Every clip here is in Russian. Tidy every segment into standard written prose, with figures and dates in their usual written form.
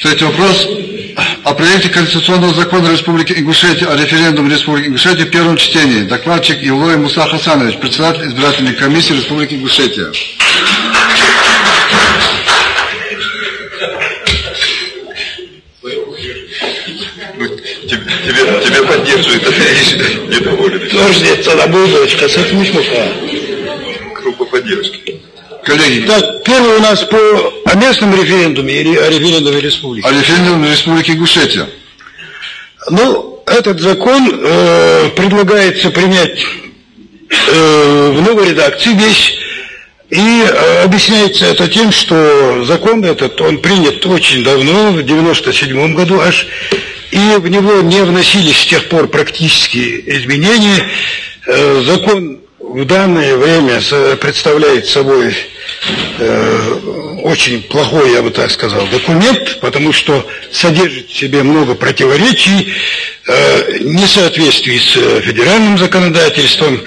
Третий вопрос. О проекте Конституционного закона Республики Ингушетия о референдуме Республики Ингушетия в первом чтении. Докладчик Евлоев Муса Хасанович, председатель избирательной комиссии Республики Ингушетия. Тебя поддерживает, а ты недоволен. Тоже Цалабудовичка, Сатмушмуха. Группа поддержки. Коллеги. Так, первый у нас о местном референдуме или о референдуме республики? О референдуме Республики Ингушетия. Ну, этот закон предлагается принять в новой редакции весь. И объясняется это тем, что закон этот, он принят очень давно, в 97 году аж, и в него не вносились с тех пор практически изменения. Закон в данное время представляет собой очень плохой, я бы так сказал, документ, потому что содержит в себе много противоречий, несоответствий с федеральным законодательством,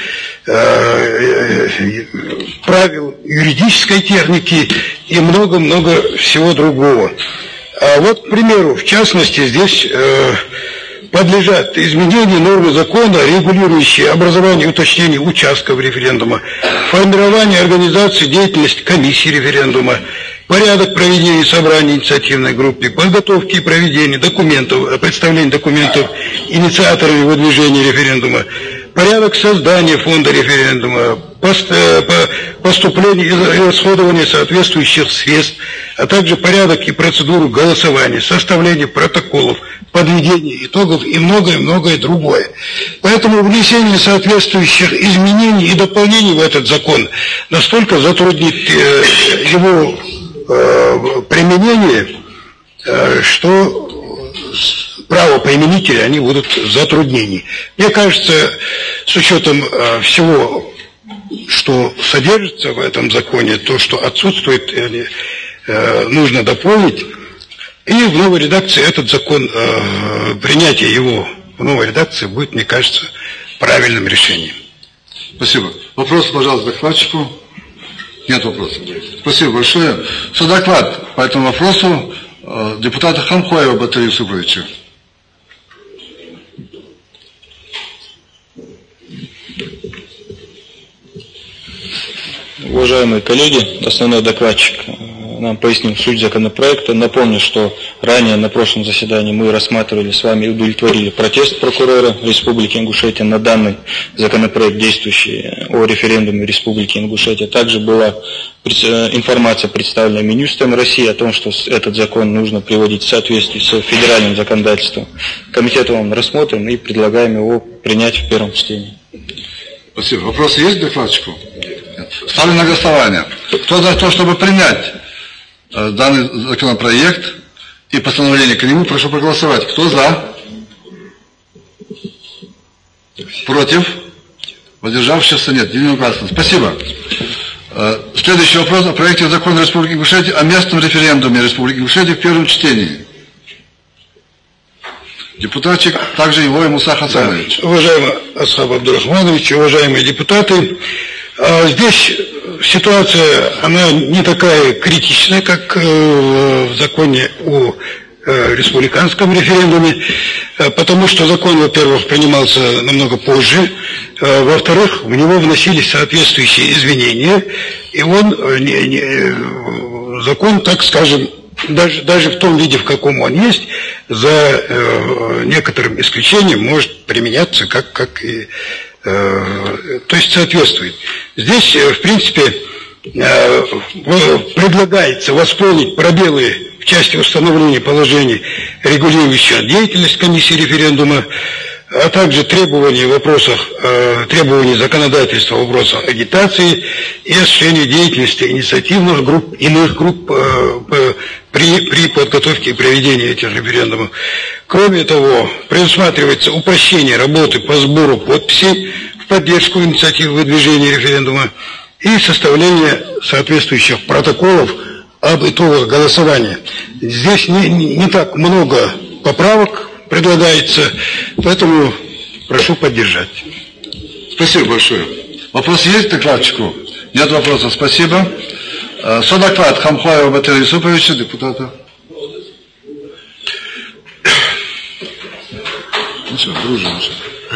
правил юридической техники и много-много всего другого. А вот, к примеру, в частности, здесь подлежат изменению нормы закона, регулирующие образование и уточнение участков референдума, формирование организации деятельности комиссии референдума, порядок проведения собраний инициативной группы, подготовки и проведения документов, представления документов инициаторами выдвижения референдума, порядок создания фонда референдума, поступления и расходования соответствующих средств, а также порядок и процедуру голосования, составление протоколов, подведение итогов и многое-многое другое. Поэтому внесение соответствующих изменений и дополнений в этот закон настолько затруднит его применение, что правоприменители, они будут в затруднении. Мне кажется, с учетом всего, что содержится в этом законе, то, что отсутствует, нужно дополнить. И в новой редакции этот закон, принятие его в новой редакции будет, мне кажется, правильным решением. Спасибо. Вопрос, пожалуйста, докладчику. Нет вопросов. Спасибо большое. Что доклад по этому вопросу депутата Хамхоева Батырия Юсуповича. Уважаемые коллеги, основной докладчик нам пояснил суть законопроекта. Напомню, что ранее на прошлом заседании мы рассматривали с вами и удовлетворили протест прокурора Республики Ингушетия на данный законопроект, действующий о референдуме Республики Ингушетия. Также была информация представлена Минюстом России о том, что этот закон нужно приводить в соответствии с федеральным законодательством. Комитетом он рассмотрен и предлагаем его принять в первом чтении. Спасибо. Вопросы есть к докладчику? Ставлю на голосование. Кто за то, чтобы принять данный законопроект и постановление к нему, прошу проголосовать. Кто за? Против? Воздержавшихся нет. Единогласно. Спасибо. Следующий вопрос о проекте закона Республики Ингушетия о местном референдуме Республики Ингушетия в первом чтении. Депутатчик также его и Муса Хасанович. Уважаемый Асхаб Абдурахманович, уважаемые депутаты, здесь ситуация, она не такая критичная, как в законе о республиканском референдуме, потому что закон, во-первых, принимался намного позже, во-вторых, в него вносились соответствующие изменения, и закон, так скажем, даже в том виде, в каком он есть, за некоторым исключением может применяться как и то есть соответствует. Здесь, в принципе, предлагается восполнить пробелы в части установления положений, регулирующих деятельность комиссии референдума, а также требований законодательства в вопросах агитации и осуществления деятельности инициативных групп, иных групп при подготовке и проведении этих референдумов. Кроме того, предусматривается упрощение работы по сбору подписей в поддержку инициативы выдвижения референдума и составление соответствующих протоколов об итогах голосования. Здесь не так много поправок предлагается, поэтому прошу поддержать. Спасибо большое. Вопрос есть к докладчику? Нет вопросов. Спасибо. Содоклад Хамхоева Батырия Юсуповича, депутата. все, дружим уже.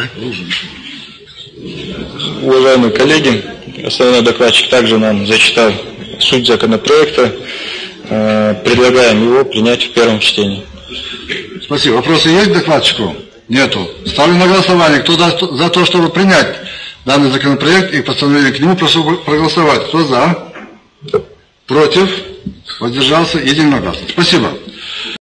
Уважаемые коллеги, основной докладчик также нам зачитал суть законопроекта. Предлагаем его принять в первом чтении. Спасибо. Вопросы есть к докладчику? Нету. Ставлю на голосование. Кто за то, чтобы принять данный законопроект и постановление к нему, прошу проголосовать. Кто за? Против? Воздержался? Единогласно. Спасибо.